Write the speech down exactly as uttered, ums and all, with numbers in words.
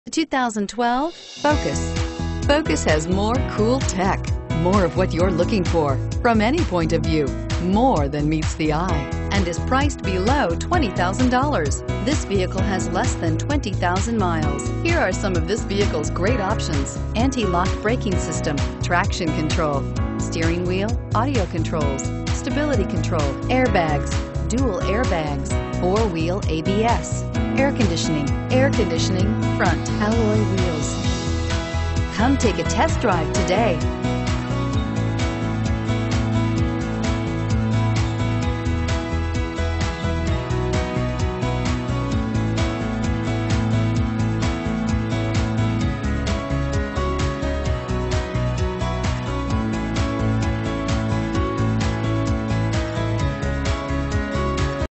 two thousand twelve Focus. Focus has more cool tech, more of what you're looking for from any point of view, more than meets the eye, and is priced below twenty thousand dollars. This vehicle has less than twenty thousand miles. Here are some of this vehicle's great options: anti-lock braking system, traction control, steering wheel audio controls, stability control, airbags, dual airbags, four-wheel A B S, air conditioning, air conditioning front, alloy wheels. Come take a test drive today.